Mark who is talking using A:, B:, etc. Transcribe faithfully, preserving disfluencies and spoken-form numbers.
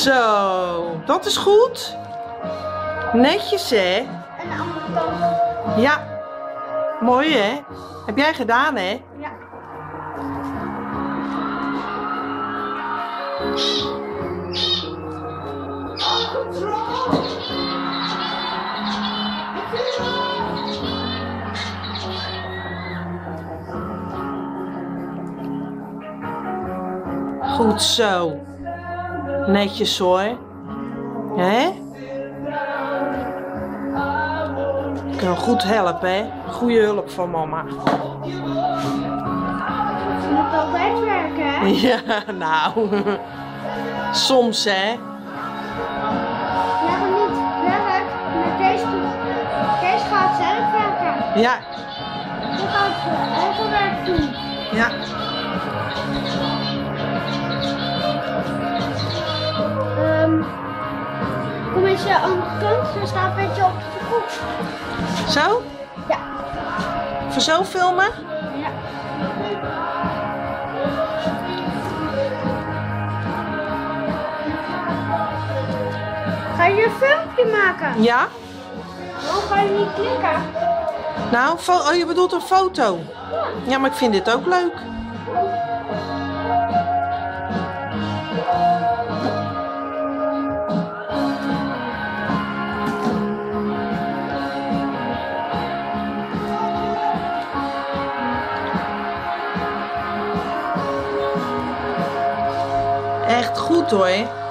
A: Zo, dat is goed. Netjes, hè?
B: En de andere kant.
A: Ja. Mooi, hè? Heb jij gedaan, hè?
B: Ja.
A: Goed zo. Netjes hoor. Hè? Ik kan goed helpen, hè? Goeie hulp van mama.
B: Je moet altijd werken, hè?
A: Ja, nou. Soms, hè?
B: Ja, maar niet werk. Met deze, deze gaat zelf werken.
A: Ja.
B: Die gaat eigen werk doen.
A: Ja.
B: Um, kom eens aan de andere kant, er staat een beetje op de koek.
A: Zo?
B: Ja.
A: Voor zo filmen?
B: Ja. Ga je een filmpje maken?
A: Ja.
B: Waarom ga je niet klikken?
A: Nou, oh, je bedoelt een foto? Ja, maar ik vind dit ook leuk. Echt goed hoor.